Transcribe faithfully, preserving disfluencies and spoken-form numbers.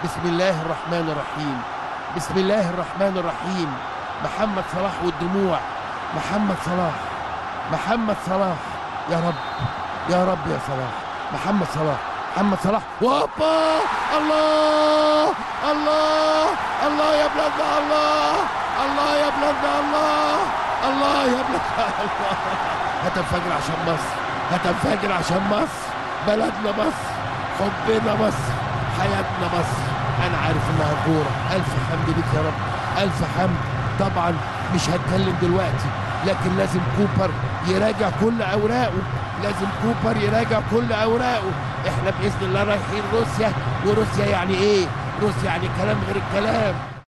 بسم الله الرحمن الرحيم، بسم الله الرحمن الرحيم. محمد صلاح والدموع، محمد صلاح، محمد صلاح. يا رب يا رب يا صلاح، محمد صلاح، محمد صلاح. وهوبا، الله الله الله يا بلادنا، الله الله يا بلادنا، الله الله يا بلادنا، الله. هتنفجر عشان مصر، هتنفجر عشان مصر، بلدنا مصر، حبنا مصر، حياتنا مصر. انا عارف انها كوره. الف حمد ليك يا رب، الف حمد. طبعا مش هتكلم دلوقتي، لكن لازم كوبر يراجع كل اوراقه، لازم كوبر يراجع كل اوراقه. احنا باذن الله رايحين روسيا، وروسيا يعني ايه؟ روسيا يعني كلام غير الكلام.